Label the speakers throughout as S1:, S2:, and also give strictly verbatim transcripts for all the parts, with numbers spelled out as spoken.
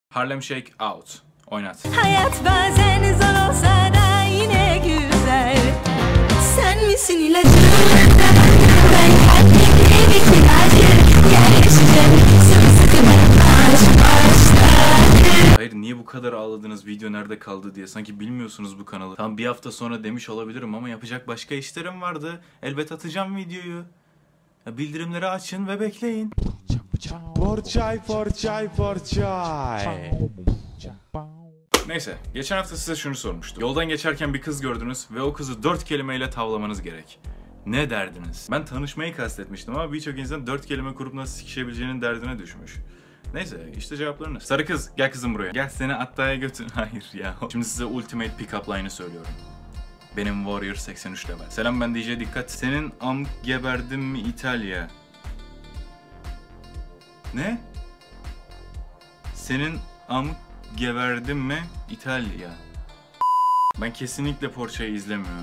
S1: Harlem Shake Out. Oynat.
S2: Hayat bazen zor olsa da yine güzel. Sen misin ilacım? Ben kalbimde bir kiracı. Yerleşeceğim sımsıkı baş başlar.
S1: Hayır, niye bu kadar ağladınız video nerede kaldı diye? Sanki bilmiyorsunuz bu kanalı. Tam bir hafta sonra demiş olabilirim ama yapacak başka işlerim vardı. Elbet atacağım videoyu. Ya bildirimleri açın ve bekleyin.
S3: Porçay, porçay, porçay.
S1: Neyse, geçen hafta size şunu sormuştum. Yoldan geçerken bir kız gördünüz ve o kızı dört kelimeyle tavlamanız gerek. Ne derdiniz? Ben tanışmayı kastetmiştim ama birçok insan dört kelime kurup nasıl sikişebileceğinin derdine düşmüş. Neyse, işte cevaplarınız. Sarı kız, gel kızım buraya. Gel seni Atta'ya götür. Hayır ya. Şimdi size Ultimate Pickup Line'ı söylüyorum. Benim Warrior seksen üç level. Selam, ben D J Dikkat. Senin am geberdim mi İtalya? Ne? Senin am geberdim mi İtalya? Ben kesinlikle Porsche'yi izlemiyorum.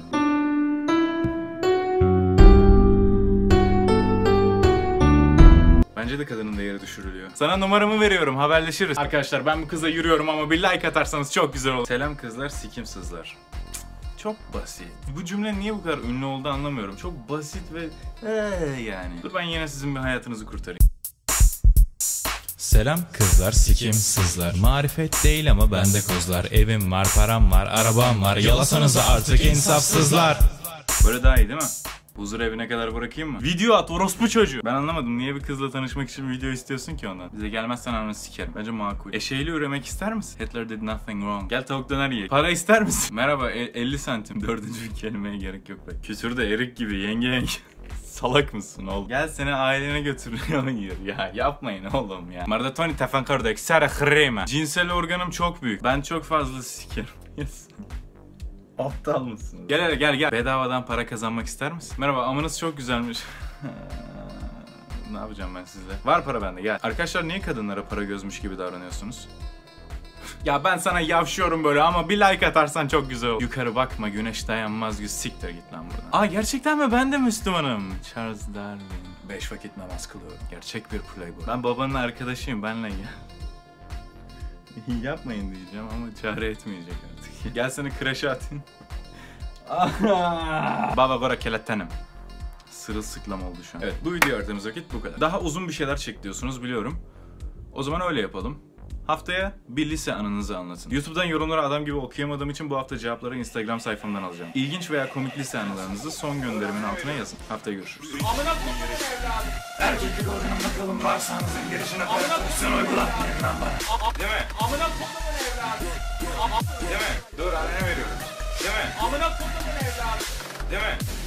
S1: Bence de kadının değeri düşürülüyor. Sana numaramı veriyorum, haberleşiriz. Arkadaşlar, ben bu kıza yürüyorum ama bir like atarsanız çok güzel olur. Selam kızlar, sikimsizler. Çok basit. Bu cümle niye bu kadar ünlü oldu anlamıyorum. Çok basit ve ee yani. Dur ben yine sizin bir hayatınızı kurtarayım.
S4: Selam kızlar, sikim sızlar. Marifet değil ama bende kozlar. Evim var, param var, arabam var. Yalasanıza artık insafsızlar.
S1: Böyle daha iyi değil mi? Huzur evine kadar bırakayım mı? Video at orospu çocuğu. Ben anlamadım, niye bir kızla tanışmak için video istiyorsun ki ondan? Bize gelmezsen ananı sikerim. Bence makul. Eşeğiyle üremek ister misin? Hitler did nothing wrong. Gel tavuk döner ye. Para ister misin? Merhaba, elli santim. Dördüncü bir kelimeye gerek yok be. Küsürde erik gibi yenge yenge. Salak mısın oğlum? Gel seni ailene götürüyor ya. Yapmayın oğlum ya. Mardatoni tefankardaki sara krema. Cinsel organım çok büyük. Ben çok fazla sikerim. Yes. Aptal mısın? Gel hele gel gel. Bedavadan para kazanmak ister misin? Merhaba, amınız çok güzelmiş. Ne yapacağım ben sizle? Var para bende, gel. Arkadaşlar, niye kadınlara para gözmüş gibi davranıyorsunuz? Ya ben sana yavşıyorum böyle ama bir like atarsan çok güzel olur. Yukarı bakma, güneş dayanmaz, yüz siktir git lan buradan. Aa, gerçekten mi? Ben de Müslümanım. Charles Darwin. Beş vakit namaz kılıyorum. Gerçek bir playboy. Ben babanın arkadaşıyım, benle gel. Yapmayın diyeceğim ama çare etmeyecek artık. Gel seni kreşe atayım. Baba gora kelettenim. Sırılsıklam oldu şu an. Evet, bu video aradığımız vakit bu kadar. Daha uzun bir şeyler çek diyorsunuz, biliyorum. O zaman öyle yapalım. Haftaya bir lise anınızı anlatın. YouTube'dan yorumları adam gibi okuyamadığım için bu hafta cevapları Instagram sayfamdan alacağım. İlginç veya komik lise anılarınızı son gönderimin altına yazın. Haftaya görüşürüz. Amına koyduğum evladım. Erkeklik ordunun bakalım bağırsağınızın girişine opsiyon uygulatmayın lan bana. Değil mi? Amına koyduğum evladım. Değil mi? Dur, annene veriyorum. Değil mi? Amına koyduğum evladım. Değil mi?